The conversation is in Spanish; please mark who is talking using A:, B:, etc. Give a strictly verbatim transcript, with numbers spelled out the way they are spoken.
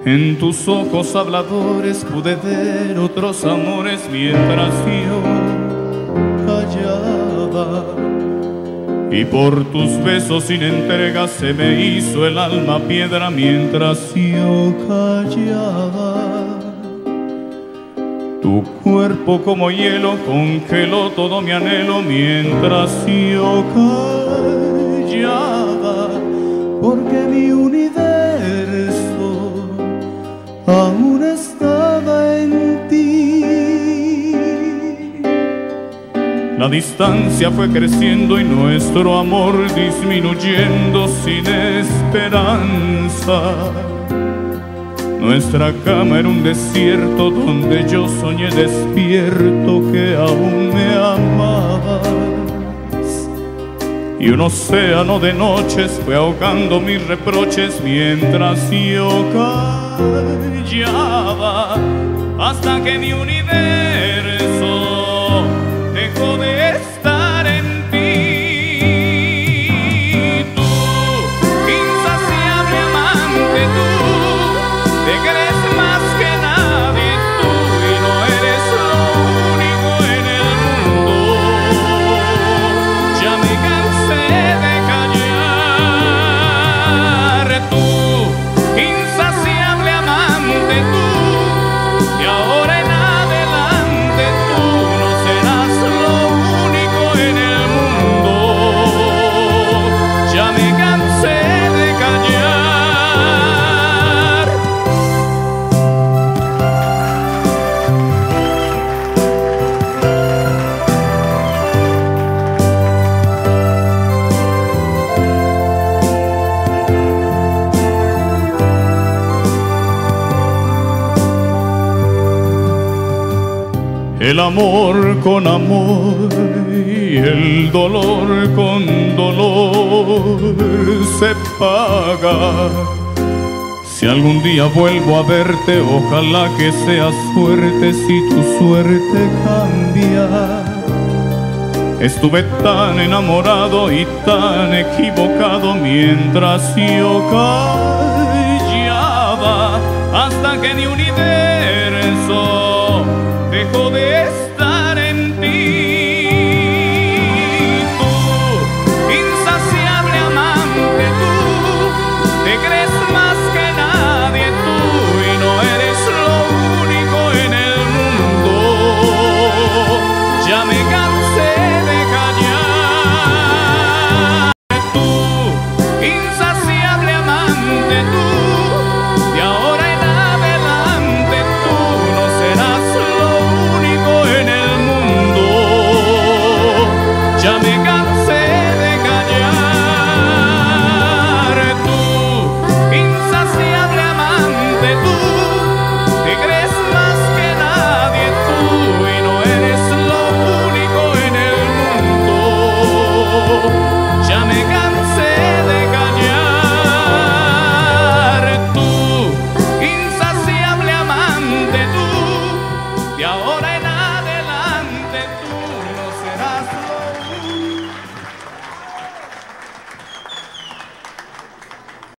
A: En tus ojos habladores pude ver otros amores mientras yo callaba. Y por tus besos sin entrega se me hizo el alma piedra mientras yo callaba. Tu cuerpo como hielo congeló todo mi anhelo mientras yo callaba, porque mi universo aún estaba en ti. La distancia fue creciendo y nuestro amor disminuyendo sin esperanza. Nuestra cama era un desierto donde yo soñé despierto que aún me amabas. Y un océano de noches fue ahogando mis reproches mientras yo callaba, hasta que mi universo dejó de estar en ti. Tú, insaciable amante, tú te crees más que nadie, tú, y no eres lo único en el mundo. Ya me cansé de callar. Tú, insaciable amante, tú, y ahora en adelante tú no serás lo único en el mundo. Ya me cansé de callar. El amor con amor y el dolor con dolor se paga. Si algún día vuelvo a verte, ojalá que sea suerte si tu suerte cambia. Estuve tan enamorado y tan equivocado mientras yo callaba, hasta que mi universo dejó de estar